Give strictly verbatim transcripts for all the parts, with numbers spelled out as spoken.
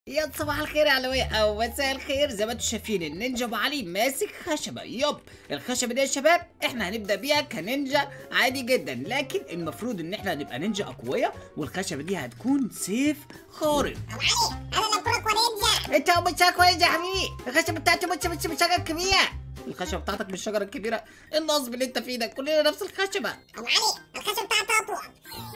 يا صباح الخير يا علوية او مساء الخير. زي ما انتم شايفين النينجا ابو علي ماسك خشبه. يب الخشبه دي يا شباب احنا هنبدا بيها كنينجا عادي جدا، لكن المفروض ان احنا هنبقى نينجا اقوياء، والخشبه دي هتكون سيف خارق. ابو علي انا اللي اكون اقوى نينجا. انت ابو شاك نينجا يا حبيبي. الخشبه بتاعتي مش مش مش شجره كبيره. الخشبه بتاعتك مش شجره كبيره. النصب اللي انت فيه ده كلنا نفس الخشبه. ابو علي الخشبه بتاعتي اطول.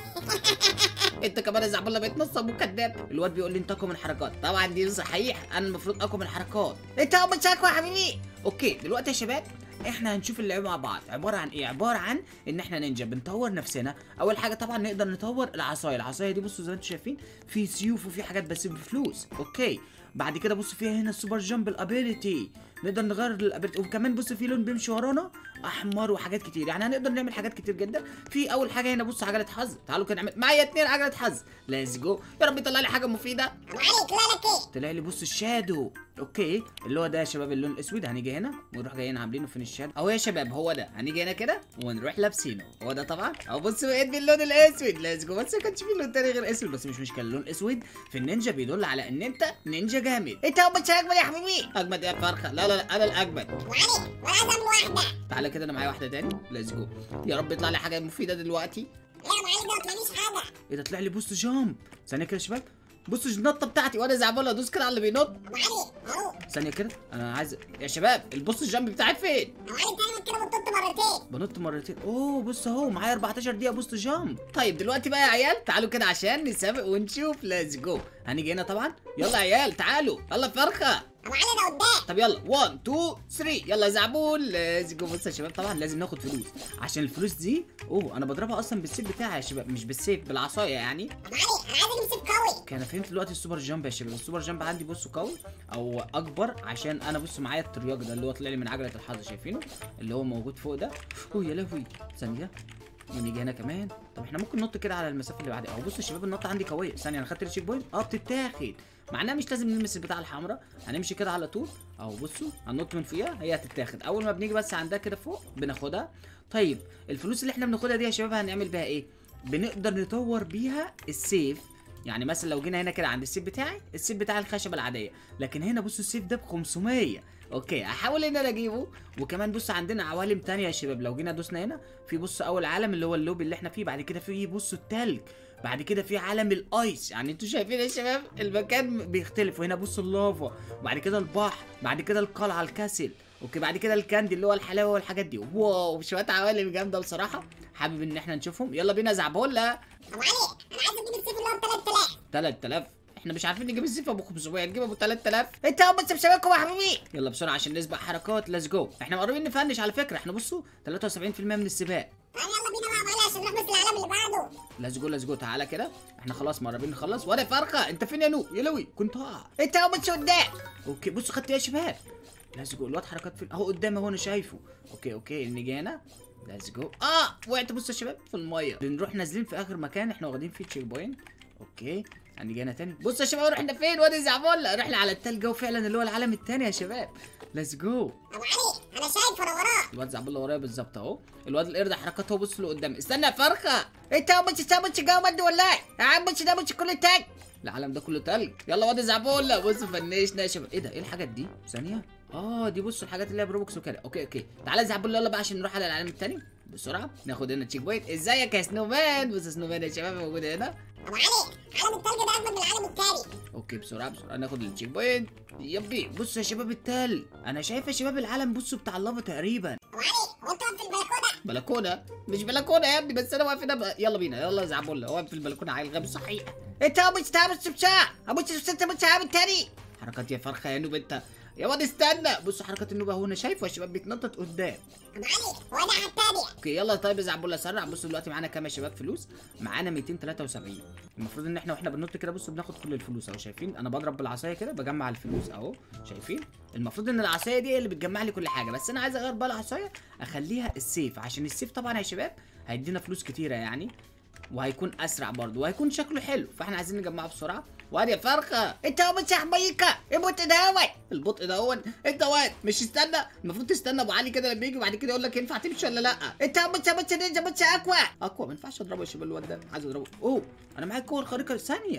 انت كمان يا زعبله بتنصب وكذاب. الواد بيقول لي انت اقوى من الحركات، طبعا دي صحيح، انا المفروض اقوى من الحركات. انت ابو شاكو يا حبيبي. اوكي دلوقتي يا شباب احنا هنشوف اللعبه مع بعض عباره عن ايه. عباره عن ان احنا نينجا بنطور نفسنا. اول حاجه طبعا نقدر نطور العصايه. العصايه دي بصوا زي ما انتم شايفين في سيوف وفي حاجات بس بفلوس. اوكي بعد كده بصوا فيها هنا السوبر جامب الابيليتي، نقدر نغير الابيليتي، وكمان بصوا في لون بيمشي ورانا احمر وحاجات كتير، يعني هنقدر نعمل حاجات كتير جدا. في اول حاجه هنا بصوا عجله حظ، تعالوا كده نعمل معايا اتنين عجله حظ. ليتس جو، يا رب يطلع لي حاجه مفيده. ابو علي طلع لك ايه؟ طلع لي بص الشادو. اوكي اللي هو ده يا شباب اللون الاسود. هنيجي هنا ونروح جايين عاملينه فين الشادو اهو يا شباب، هو ده. هنيجي هنا كده ونروح لابسينه، هو ده طبعا. اهو بصوا بقيت باللون الاسود. ليتس جو، بس ما كانش في لون تاني غير اسود، بس مش مشكله. اللون الاسود في النينجا بيدل على ان انت نينجا جامد. انت هو مش اجمد يا حبيبي. اجمد يا فرخه. لا لا لا انا الاجمد. ابو علي وانا عايز اعمل واحده. تعالى كده انا معايا واحده تاني. ليتس جو، يا رب يطلع لي حاجه مفيده دلوقتي. لا ابو علي ده ما طلعليش حاجه. ايه ده؟ طلع لي بوست جامب. ثانيه كده يا شباب، بصوا النطه بتاعتي وانا زعبله ادوس كده على اللي بينط. ابو علي اهو. ثانيه كده انا عايز يا شباب البوست الجامب بتاعي فين؟ ابو علي دايما كده بتنط مرتين. بنط مرتين. اوه بص اهو معايا أربعتاشر دقيقه بوست جامب. طيب دلوقتي بقى يا عيال تعالوا كده عشان نسابق ونشوف. ليتس جو. هنيجي هنا طبعا. يلا يا عيال تعالوا، يلا فرخه. ابو علي انا قدام. طب يلا واحد اتنين تلاتة يلا يا زعبول. ليتس جو. بص يا شباب طبعا لازم ناخد فلوس، عشان الفلوس دي اوه انا بضربها اصلا بالسيف بتاعي يا شباب، مش بالسيف بالعصايه يعني. ابو علي انا عايز اجيب سيف قوي. كان فهمت دلوقتي السوبر جامب يا شباب. السوبر جامب عندي بصوا قوي او اكبر، عشان انا بصوا معايا الترياق ده اللي هو طلع لي من عجله الحظ، شايفينه اللي هو موجود فوق ده. اوه يا لهوي ثانيه، ونيجي هنا كمان. طب احنا ممكن ننط كده على المسافه اللي بعدها. اهو بصوا يا شباب النط عندي قويه. ثانيه انا خدت التشيك بوينت. اه بتتاخد، معناها مش لازم نلمس البتاع الحمراء، هنمشي كده على طول. اهو بصوا هننط من فوقيها هي هتتاخد. اول ما بنيجي بس عندها كده فوق بناخدها. طيب الفلوس اللي احنا بناخدها دي يا شباب هنعمل بيها ايه؟ بنقدر نطور بيها السيف. يعني مثلا لو جينا هنا كده عند السيف بتاعي، السيف بتاع الخشبه العاديه، لكن هنا بصوا السيف ده ب خمسمية. اوكي هحاول ان انا اجيبه. وكمان بص عندنا عوالم تانية يا شباب. لو جينا دوسنا هنا في بص اول عالم اللي هو اللوبي اللي احنا فيه، بعد كده في بصوا التلج، بعد كده في عالم الايس. يعني انتوا شايفين يا شباب المكان بيختلف. وهنا بصوا اللافا، وبعد كده البحر، بعد كده القلعه الكاسل. اوكي بعد كده الكاندي اللي هو الحلاوه والحاجات دي. واو شويه عوالم جامده بصراحه، حابب ان احنا نشوفهم. يلا بينا زعبوله. ابو علي انا عايز اجيب السيف اللي هو ب تلات آلاف. تلات آلاف؟ احنا مش عارفين نجيب السيف ابو خمسمية، نجيب ابو تلات آلاف. انت هم بس بشبابكم يا حبيبي. يلا بسرعه عشان نسبق حركات. ليتس جو. احنا قريبين نفنش على فكره. احنا بصوا تلاتة وسبعين في المية من السباق. طب يلا بينا بقى يا ابو علي عشان نروح بس العالم اللي بعده. ليتس جو ليتس جو. تعالى كده احنا خلاص قريبين نخلص. ولا فرخه انت فين يا نو؟ يا لوي كنت هقع. انت هم بس قدام. اوكي بصوا خدت ايه يا شباب؟ ليتس جو. الواد حركات فين؟ اهو قدامي اهو انا شايفه. اوكي اوكي نيجي هنا. ليتس جو. اه وقعت بصوا يا شباب في الميه. بنروح نازلين في اخر مكان احنا واخدين فيه تشيك بوينت. اوكي هنيجي هنا تاني. بصوا يا شباب رحنا فين؟ وادي زعبول. رحنا على التلج وفعلا اللي هو العالم التاني يا شباب. ليتس جو. ابو علي انا شايف انا وراه. الواد زعبول ورايا بالظبط اهو. الواد القرد حركاته بص له قدام. استنى يا فرخه. انت هو مش مش جو مد ولا ايه؟ يا عم مش ده مش كله تلج. العالم ده كله تلج. يلا وادي زعبول. بصوا فنشنا يا شباب. ايه ده؟ ايه الحاجات دي؟ ثانيه. اه دي بصوا الحاجات اللي هي بروبوكس وكده. اوكي اوكي تعالى زعبول يلا بقى عشان نروح على العالم التاني بسرعه. ناخد هنا تشيك بوينت. ازيك يا سنومان؟ بص سنومان يا شباب موجود هنا. ابو علي عالم التلج ده اجمد من العالم التاني. اوكي بسرعه بسرعه ناخد التشيك بوينت. يبي بصوا يا شباب التلج. انا شايف يا شباب العالم بصوا بتاع اللافا تقريبا. ابو علي هو انت واقف في البلكونه؟ بلكونه؟ مش بلكونه يا ابني، بس انا واقف هنا بقى. يلا بينا يلا يا زعبول. هو واقف في البلكونه عيل غبي صحيح. انت مش تعمل سبشا ابو انت مش عامل تاني حركات يا فرخه يا نوب انت. يا واد استنى. بصوا حركات النوبه اهو انا شايفه يا شباب بيتنطط قدام. ابو علي وانا على التانية. اوكي يلا طيب يا زعبول سرع. بصوا دلوقتي معانا كام يا شباب فلوس؟ معانا ميتين وتلاتة وسبعين. المفروض ان احنا واحنا بننط كده بصوا بناخد كل الفلوس اهو. شايفين انا بضرب بالعصايه كده بجمع الفلوس اهو. شايفين المفروض ان العصايه دي هي اللي بتجمع لي كل حاجه، بس انا عايز اغير بقى العصايه اخليها السيف، عشان السيف طبعا يا شباب هيدينا فلوس كتيره يعني، وهيكون اسرع برضه وهيكون شكله حلو، فاحنا عايزين نجمعه بسرعه. وادي يا فرخه انت هو مش حبيكه البطء ده هو البطء ده هو انت واد مش استنى. المفروض تستنى ابو علي كده لما يجي وبعد كده يقول لك ينفع تمشي ولا لا. انت هو مش مش نينجا مش اقوى اقوى. ما ينفعش اضربه يا شباب الواد ده، عايز اضربه. اوه انا معايا القوه الخارقه ثانيه.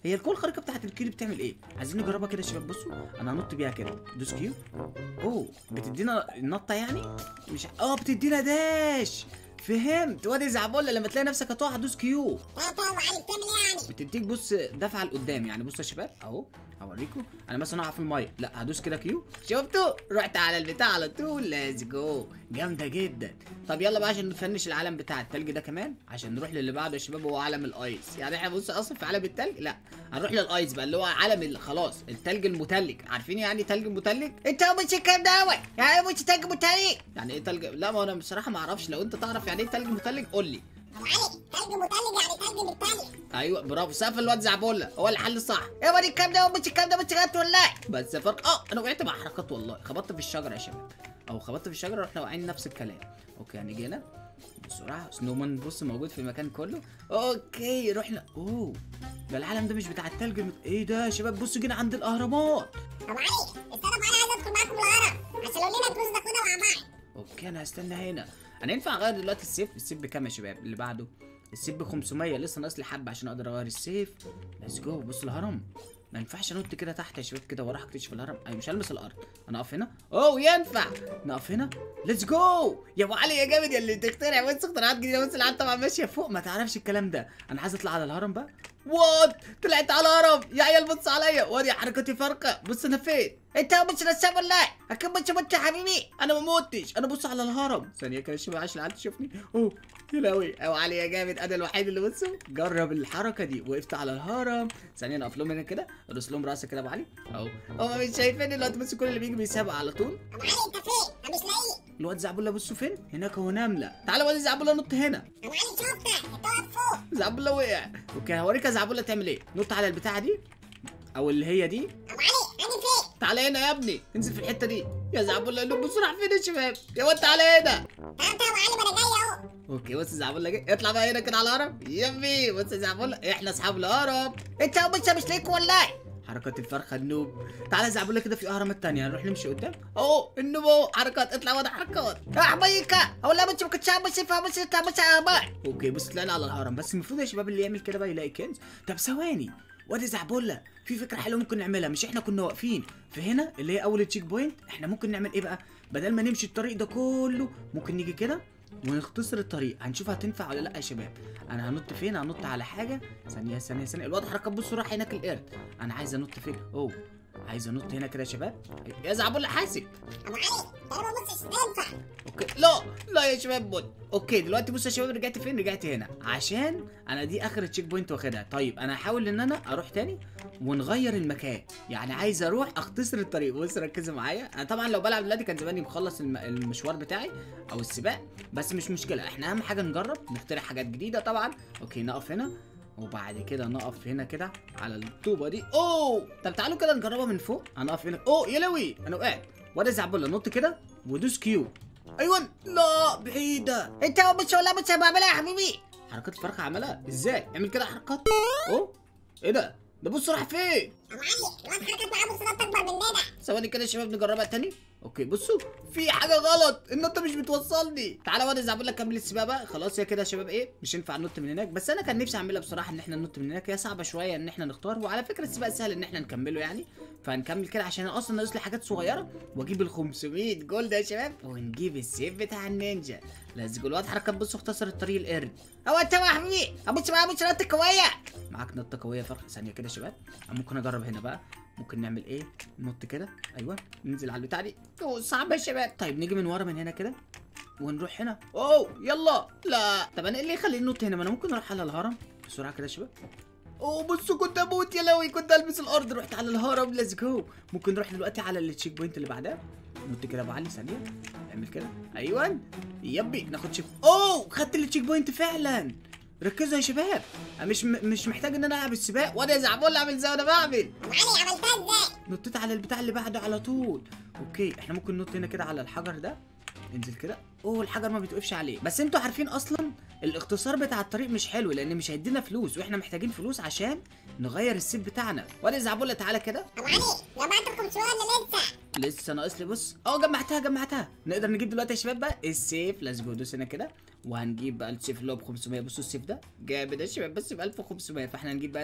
هي القوه الخارقه بتاعت الكيو بتعمل ايه؟ عايزين نجربها كده يا شباب. بصوا انا هنط بيها كده، دوس كيو. اوه بتدينا النطه يعني، مش اه بتدينا داش. فهمت. وادي زعبولة لما تلاقي نفسك هتقع دوس كيو. لا طبعا علي بتعمل ايه يعني؟ بتديك بص دفعه لقدام يعني. بصوا يا شباب اهو هوريكم. انا مثلا اقع في الميه، لا هدوس كده كيو، شفتوا؟ رحت على البتاع على طول. ليتس جو، جامده جدا. طب يلا بقى عشان نفنش العالم بتاع التلج ده كمان، عشان نروح للي بعده يا شباب، هو عالم الايس. يعني احنا بص اصلا في عالم التلج، لا هنروح للايس بقى اللي هو عالم خلاص التلج المتلج. عارفين يعني تلج متلج؟ انت مش الكلام دوت يعني مش تلج متلج. يعني ايه تلج؟ لا ما انا بصراحه ما اعرفش. لو انت تعرف يعني ايه تلج متلج قول لي. ابو علي تلج متلج يعني تلج بالتلج. ايوه برافو، سقف الواد زعبولة هو الحل الصح. ايه ودي الكلام ده مش الكلام ده مش غلط والله. بس فرق اه انا وقعت مع حركات والله، خبطت في الشجره يا شباب، او خبطت في الشجره رحنا واقعين نفس الكلام. اوكي هنيجي هنا بسرعه. سنومان بص موجود في المكان كله. اوكي رحنا. اوه ده العالم ده مش بتاع التلج المت... ايه ده يا شباب؟ بصوا جينا عند الاهرامات. ابو علي استنى بقى، انا عايز ادخل معاكم الهرم عشان لو لينا فلوس ناخدها مع بعض. اوكي انا هستنى هنا. انا ينفع اغير دلوقتي السيف؟ السيف بكام يا شباب اللي بعده؟ السيف ب خمسمية، لسه ناقص لي حبه عشان اقدر اغير السيف. ليتس جو. بص الهرم ما ينفعش انط كده تحت يا شباب كده واروح اكتشف الهرم. ايوه مش هلمس الارض، انا اقف هنا. اوه ينفع نقف هنا. ليتس جو يا ابو علي يا جامد يا اللي بتخترع بس اختراعات جديده. بس العيال طبعا ماشيه فوق ما تعرفش الكلام ده. انا عايز اطلع على الهرم بقى. وات طلعت على الهرم يا عيال بص عليا. وادي حركتي فارقه. بص انا فين؟ انت مش رسام ولا ايه؟ اكيد مش مت يا حبيبي. انا ما موتش، انا بص على الهرم. ثانيه كده شويه عشان العيال تشوفني. اوه يا لهوي ابو علي يا جامد. انا الوحيد اللي بصوا جرب الحركه دي. وقفت على الهرم. ثانيه انا اقف لهم هنا كده، ارقص لهم راسك كده ابو علي اهو. هم مش شايفيني دلوقتي. بس كل اللي بيجي بيسابق على طول. ابو علي انت فين؟ انا مش لاقيك. الواد زعبولة بصوا فين؟ هناك هو نمله. تعالى واد زعبولة نط هنا. ابو علي شفتك انت واقف فوق. زعبولة وقع. اوكي هوريك يا زعبولة تعمل ايه. نط على البتاعه دي او اللي هي دي. ابو علي انا فين؟ تعالى هنا يا ابني، انزل في الحته دي يا زعبولة. قول له بص راح فين يا شباب؟ يا واد تعالى هنا. تعال تعال يا ابو علي ما انا جاي اهو. اوكي بص زعبولة جه. اطلع بقى هنا كده على الهرم. يمي بص يا زعبولة احنا اصحاب الهرم. انت مش مش ليك والله. حركات الفرخه النوب. تعالى زعبولة كده في اهرامات تانية. هنروح نمشي قدام اهو. النوب اهو حركات. اطلع وضع حركات. احبيك ولا مش كنت مش فاهم مش انت مش عامل. اوكي بص طلعنا على الهرم. بس المفروض يا شباب اللي يعمل كده بقى يلاقي كنز. طب ثواني وادي زعبولة في فكره حلوه ممكن نعملها. مش احنا كنا واقفين في هنا اللي هي اول تشيك بوينت؟ احنا ممكن نعمل ايه بقى؟ بدل ما نمشي الطريق ده كله ممكن نيجي كده ونختصر الطريق. هنشوف هتنفع ولا لا يا شباب. انا هنط فين؟ هنط على حاجه. ثانيه ثانيه ثانيه. الواد حركات بصوا راح هناك القرد. انا عايز انط فين؟ اوه عايز انط هنا كده يا شباب. يا زعبولة حاسب. ابو علي انا ما بصش تنفع. اوكي لا لا يا شباب بوت. اوكي دلوقتي بصوا يا شباب رجعت فين؟ رجعت هنا عشان انا دي اخر تشيك بوينت واخدها. طيب انا هحاول ان انا اروح تاني ونغير المكان. يعني عايز اروح اختصر الطريق. بص ركزوا معايا. انا طبعا لو بلعب دلوقتي كان زماني مخلص الم... المشوار بتاعي او السباق. بس مش مشكله، احنا اهم حاجه نجرب نخترع حاجات جديده طبعا. اوكي نقف هنا وبعد كده نقف هنا كده على الطوبه دي. اوه طب تعالوا كده نجربها من فوق. هنقف هنا. اوه يا لوي انا وقعت. وادي زعبولة نط كده ودوس كيو. ايوه لا بعيده. انت مش ولا مش بعملها يا حبيبي. حركات الفرخه عملها ازاي؟ اعمل كده حركات. اوه ايه ده؟ ده بص راح فين؟ ابو علي الواد حركات معاه بص اكبر مننا. ثواني كده يا شباب نجربها تاني. اوكي بصوا في حاجه غلط. النط مش بتوصلني. تعالى واد زعبولة كمل السباق بقى. خلاص يا كده يا شباب ايه مش ينفع ننط من هناك. بس انا كان نفسي اعملها بصراحه ان احنا ننط من هناك. هي صعبه شويه ان احنا نختار. وعلى فكره السباق سهل ان احنا نكمله يعني. فهنكمل كده عشان انا اصلا ناقص لي حاجات صغيره واجيب ال خمسمية جولد يا شباب ونجيب السيف بتاع النينجا. لازم جو. الواد حركات بصوا اختصر الطريق القرد. هو انت يا حبيبي ابص معايا مش نط قويه. معاك نطه قويه فرخ. ثانيه كده يا شباب ممكن اجرب هنا بقى. ممكن نعمل ايه؟ ننط كده. ايوه ننزل على البتاع دي. اوه صعبه يا شباب. طيب نيجي من ورا من هنا كده ونروح هنا. اوه يلا. لا طب انا ايه اللي يخليني ننط هنا؟ ما انا ممكن اروح على الهرم بسرعه كده يا شباب. اوه بصوا كنت اموت يا لوي. كنت البس الارض. رحت على الهرم. ليتس جو. ممكن نروح دلوقتي على التشيك بوينت اللي بعدها. نط كده ابو علي ثانيه. اعمل كده. ايوه يبي ناخد تشيك. اوه خدت التشيك بوينت فعلا. ركزوا يا شباب. انا مش م... مش محتاج ان انا العب السباق. وانا زعبولة اعمل زي ما انا بعمل. ابو علي عملتها ازاي؟ نطيت على البتاع اللي بعده على طول. اوكي احنا ممكن ننط هنا كده على الحجر ده. انزل كده. اوه الحجر ما بتوقفش عليه. بس انتوا عارفين اصلا الاختصار بتاع الطريق مش حلو لان مش هيدينا فلوس واحنا محتاجين فلوس عشان نغير السيف بتاعنا. وانا زعبولة تعالى كده. ابو علي جمعت خمسمية ولا لسه؟ لسه ناقص لي. بص اه جمعتها جمعتها. نقدر نجيب دلوقتي يا شباب بقى السيف. ليتس جو. دوس هنا كده وهنجيب بقى السيف اللي هو ب خمسمية. بصوا السيف ده جامد يا شباب بس ب ألف وخمسمية. فاحنا هنجيب بقى ده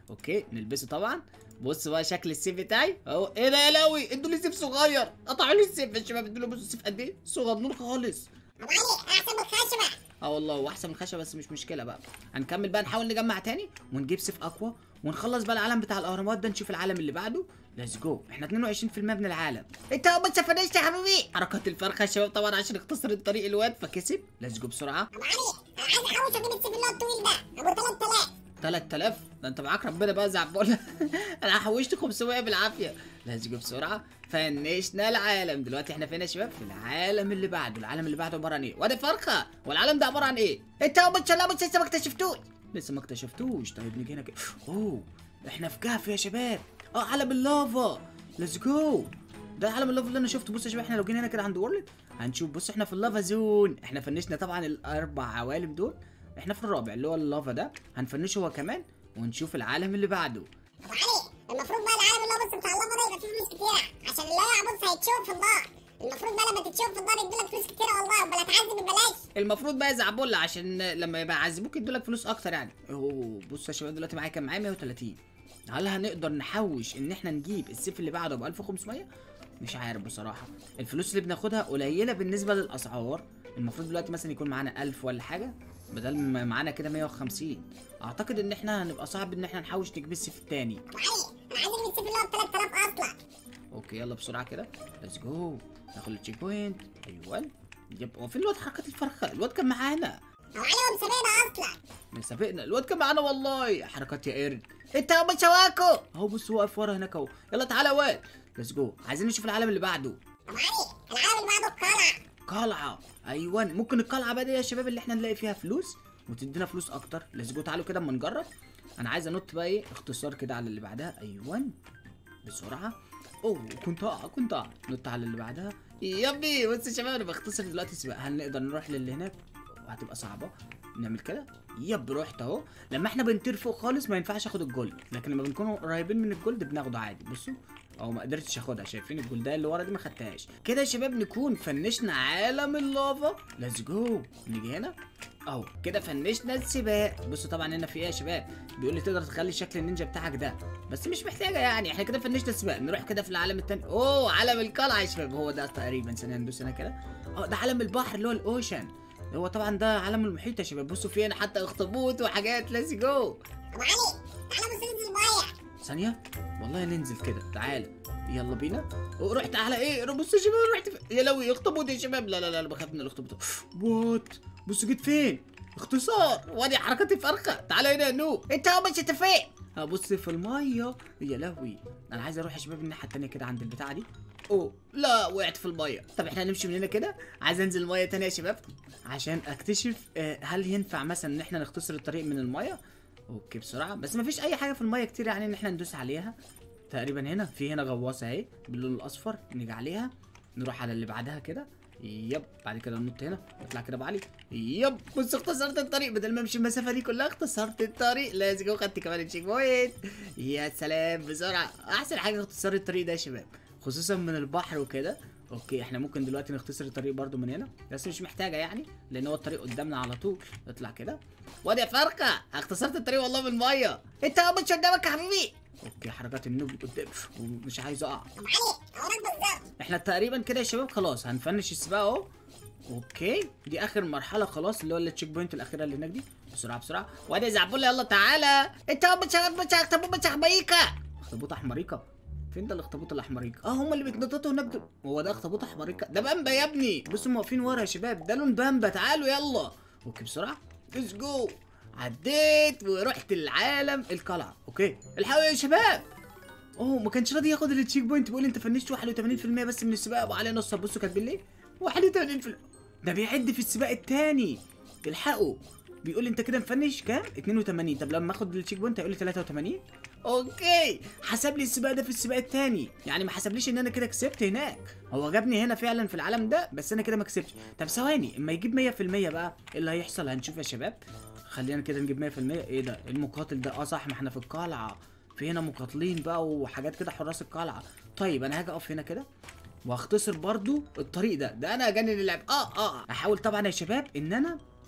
اوكي نلبسه طبعا. بص بقى شكل السيف بتاعي اهو. ايه ده يا لوي، ادوا لي سيف صغير، قطعوا لي السيف يا شباب. ادوا لي بصوا السيف قد ايه صغنون خالص. ابو علي احسن من الخشبه. اه والله هو احسن من الخشبه، بس مش مشكله بقى. هنكمل بقى نحاول نجمع تاني ونجيب سيف اقوى ونخلص بقى العالم بتاع الاهرامات ده. نشوف العالم اللي بعده. ليتس جو. احنا اتنين وعشرين في المية من العالم. انت بس فنشت يا حبيبي. حركات الفرخه يا شباب طبعا عشان اختصر الطريق الواد فكسب. ليتس جو بسرعه. ابو علي انا عايز احوش اجيب السيف اللي هو الطويل ده ابو ثلاثة آلاف. تلات آلاف؟ ده انت معاك ربنا بقى زعبولة. انا حوشت خمسمية بالعافيه. ليتس جو بسرعه. فنشنا العالم. دلوقتي احنا فين يا شباب؟ في العالم اللي بعده. العالم اللي بعده عباره عن ايه؟ وادي فرخه. والعالم ده عباره عن ايه؟ انت يا باشا لا بس لسه ما اكتشفتوش. لسه ما اكتشفتوش. طيب نيجي هنا كده. اوه احنا في كهف يا شباب. اه عالم اللافا. ليتس جو. ده عالم اللافا اللي انا شفته. بص يا شباب احنا لو جينا هنا كده عند وورلد هنشوف. بص احنا في اللافا زون. احنا فنشنا طبعا الاربع عوالم دول. احنا في الرابع اللي هو اللافا ده. هنفنشه هو كمان ونشوف العالم اللي بعده. ابو علي المفروض بقى العالم اللي هو بص بتاع اللافا ده يبقى فيه فلوس كتيره عشان اللي هو بص هيتشوف في النار. المفروض بقى لما تتشوف في النار يدولك فلوس كتيره والله وبلا تعذب ببلاش. المفروض بقى يزعبولة عشان لما يبقى يعذبوك يدولك فلوس اكتر يعني. اوه بص يا شباب دلوقتي معايا كام؟ معايا مية وتلاتين. هل هنقدر نحوش ان احنا نجيب السيف اللي بعده ب ألف وخمسمية؟ مش عارف بصراحه. الفلوس اللي بناخدها قليله بالنسبه للاسعار. المفروض دلوقتي مثلا يكون معانا ألف ولا حاجه بدل ما معانا كده مية وخمسين. اعتقد ان احنا هنبقى صعب ان احنا نحوش نجيب السيف التاني. ابو علي انا عايز اجيب السيف اللي هو ب ثلاثة آلاف اصلا. اوكي يلا بسرعه كده. ليتس جو. ناخد التشيك بوينت. ايوه. يب هو فين الواد حركات الفرخه؟ الواد كان معانا. ابو علي هو مسابقنا اصلا. من سابقنا الواد كان معانا والله. حركات يا قرد. انت يا باشا واكو اهو. بص واقف ورا هناك اهو. يلا تعالى يا واد. ليتس جو. عايزين نشوف العالم اللي بعده. ابو علي العالم اللي بعده القلعه. قلعه. ايوه ممكن القلعه بقى دي يا شباب اللي احنا نلاقي فيها فلوس وتدينا فلوس اكتر. ليتس جو. تعالوا كده اما نجرب. انا عايز انط بقى ايه اختصار كده على اللي بعدها. ايوه بسرعه. اوه كنت اقع كنت اقع. نط على اللي بعدها. يابي بص يا شباب انا بختصر دلوقتي السباق. هل نقدر نروح للي هناك؟ هتبقى صعبه. نعمل كده. يب رحت اهو. لما احنا بنطير فوق خالص ما ينفعش اخد الجولد، لكن لما بنكون قريبين من الجولد بناخده عادي. بصوا او ما قدرتش اخدها. شايفين الجولدايه اللي ورا دي ما خدتهاش. كده يا شباب نكون فنشنا عالم اللافا. ليتس جو. نيجي هنا اهو كده فنشنا السباق. بصوا طبعا هنا في ايه يا شباب؟ بيقول لي تقدر تخلي شكل النينجا بتاعك ده، بس مش محتاجه يعني. احنا كده فنشنا السباق. نروح كده في العالم التاني. اوه عالم القلعه يا شباب. هو ده تقريبا. ثانيه ندوس هنا كده. اه ده عالم البحر اللي هو الاوشن. هو طبعا ده عالم المحيط يا شباب. بصوا في هنا حتى اخطبوط وحاجات. ليتس جو. ابو علي تعالى بص ننزل الميه. ثانيه والله ننزل كده. تعالى يلا بينا. رحت على ايه؟ بصوا يا شباب رحت في... يا لوي اخطبوط يا شباب. لا لا لا انا بخاف من الاخطبوط. وات بصوا جيت فين؟ اختصار. وادي حركات الفرخه. تعالى هنا يا نوب. انت يا باشا انت فين؟ هبص في الميه. يا لهوي انا عايز اروح يا شباب الناحيه التانيه كده عند البتاعه دي. اوه لا وقعت في الميه. طب احنا هنمشي من هنا كده. عايز انزل الميه تاني يا شباب عشان اكتشف آه هل ينفع مثلا ان احنا نختصر الطريق من الميه. اوكي بسرعه. بس مفيش اي حاجه في الميه كتير يعني ان احنا ندوس عليها. تقريبا هنا في هنا غواصه اهي باللون الاصفر. نيجي عليها نروح على اللي بعدها كده. يب بعد كده ننط هنا نطلع كده بعلي. يب بص اختصرت الطريق. بدل ما امشي المسافه دي كلها اختصرت الطريق. لازم جو. خدت كمان التشيك بوينت. يا سلام بسرعه. احسن حاجه اختصار الطريق ده يا شباب خصوصا من البحر وكده. اوكي احنا ممكن دلوقتي نختصر الطريق برده من هنا بس مش محتاجه يعني لان هو الطريق قدامنا على طول. نطلع كده. وادي يا فرخه اختصرت الطريق والله بالميه. انت يا باشا قدامك يا حبيبي. اوكي حركات النوب قدام ومش عايز اقع. ابو علي اوريك بالظبط. احنا تقريبا كده يا شباب خلاص هنفنش السباق اهو. اوكي دي اخر مرحله خلاص اللي هو التشيك بوينت الاخيره اللي هناك دي. بسرعه بسرعه. وادي زعبولة يلا تعالى. انت يا باشا باشا اخطبوط باشا حماريكا. اخطبوط احمريكا. فين ده الاخطبوط الاحمريكا؟ اه هم اللي بيتنططوا هناك دول. هو ده اخطبوط احمريكا. ده بامبا يا ابني. بصوا هم واقفين ورا يا شباب. ده لون بامبا. تعالوا يلا. اوكي بسرعه. ليتس جو. عديت ورحت العالم القلعه. اوكي الحقوا يا شباب. اوه ما كانش راضي ياخد التشيك بوينت. بيقول انت فنشت واحد وتمانين في المية بس من السباق ابو علي نص. بصوا كاتبين ليه واحد وتمانين في المية. ده بيعد في السباق الثاني. الحقوا. بيقول انت كده مفنش كام؟ اتنين وتمانين. طب لما اخد التشيك بوينت هيقول لي تلاتة وتمانين. اوكي حسب لي السباق ده في السباق الثاني يعني ما حسبليش ان انا كده كسبت هناك. هو جابني هنا فعلا في العالم ده بس انا كده ما كسبتش. طب ثواني اما يجيب مية في المية بقى ايه اللي هيحصل؟ هنشوف يا شباب. خلينا كده نجيب مية في المية. ايه ده المقاتل ده؟ اه صح ما احنا في القلعه. في هنا مقاتلين بقى وحاجات كده حراس القلعه. طيب انا هاجي اقف هنا كده واختصر برضو الطريق ده. ده انا جاني اللعب. اه اه احاول طبعا يا شباب ان انا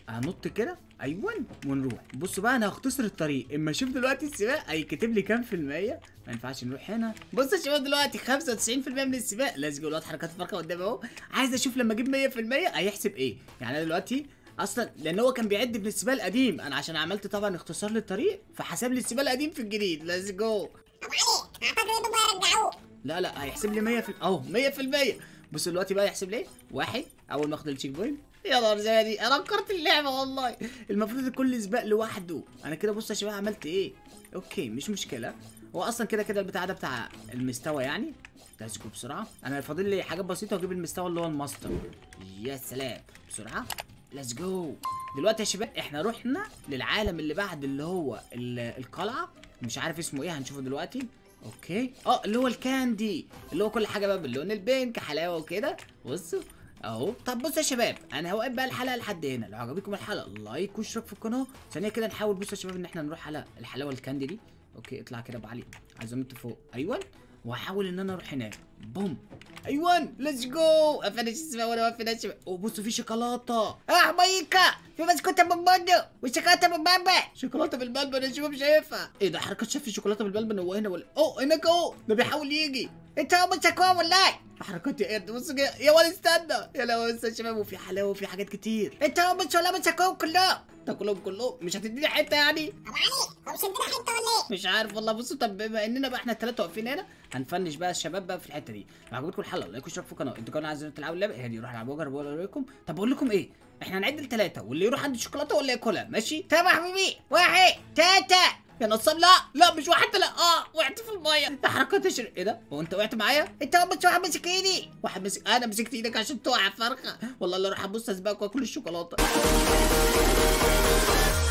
هنط كده ايوه ونروح. بصوا بقى انا هختصر الطريق، اما اشوف دلوقتي السباق هيكتب لي كام في المية. ما ينفعش نروح هنا. بصوا يا شباب دلوقتي خمسة وتسعين في المية من السباق. لازم الوقت حركات الفرقه قدامي اهو. عايز اشوف لما اجيب مية في المية هيحسب ايه. يعني انا دلوقتي اصلا لان هو كان بيعد من السباق القديم، انا عشان عملت طبعا اختصار للطريق فحسب لي السباق القديم في الجديد. ليتس جو. ابو علي اعتقد انهم هيرجعوه. لا لا هيحسب لي مية في اهو مية في المية. بصوا دلوقتي بقى يحسب لي واحد اول ما اخد التشيك بوينت. يا نهار زادي انا انكرت اللعبه والله. المفروض كل سباق لوحده. انا كده بصوا يا شباب عملت ايه. اوكي مش مشكله. هو اصلا كده كده البتاع ده بتاع المستوى يعني. ليتس جو بسرعه. انا فاضل لي حاجات بسيطه واجيب المستوى اللي هو الماستر. يا سلام بسرعه. ليتس جو. دلوقتي يا شباب احنا رحنا للعالم اللي بعد اللي هو القلعه، مش عارف اسمه ايه هنشوفه دلوقتي. اوكي اه اللي هو الكاندي اللي هو كل حاجه بقى باللون البينك حلاوه وكده. بصوا اهو. طب بصوا يا شباب انا هوقف بقى الحلقه لحد هنا. لو عجبتكم الحلقه لايك واشتراك في القناه. ثانيه كده نحاول بصوا يا شباب ان احنا نروح على الحلاوه الكاندي دي. اوكي اطلع كده ابو علي. عايز انط فوق ايوه وهحاول ان انا اروح هناك. بوم ايوه ليتس جو. افنش السباق وانا واقف هنا يا شباب. وبصوا في شوكولاته. اه مايكا في بسكوته بالبندق وشوكولاته بالبلبن. شوكولاته بالبلبن يا شباب شايفها. ايه ده حركات شاف في شوكولاته بالبلبن. هو هنا ولا اوه هناك اهو. ده بيحاول يجي. انت هو مسكوه والله. حركات يا قرد. بصوا كده يا ولد استنى. يا لهوي يا شباب وفي حلاوه وفي حاجات كتير. انت هو مش ولا مسكوهم كلهم. تاكلهم كلهم مش هتديني حته يعني. ابو علي هو مش هيدينا حته ولا ايه؟ مش عارف والله. بصوا طب بما اننا بقى احنا الثلاثه واقفين هنا هنفنش بقى الشباب بقى في الحته دي. لو عجبتكم الحلقه لايك واشتراك في القناه. انتوا كانوا عايزين تلعبوا اللعبه هادي روح العبوا جربوا اوريكم. طب اقول لكم ايه احنا هنعد لثلاثه واللي يروح عند الشوكولاته واللي ياكلها ماشي. طب يا حبيبي واحد ثلاثه. يا نصاب لا لا مش واحد لا اه وقعت في الميه. ده حركات تشر. ايه ده هو انت وقعت معايا؟ انت هو مش واحد مسك ايدي. واحد مسك انا مسكت ايدك عشان تقع فرخه. والله اللي راح ابص اسبقك واكل الشوكولاته.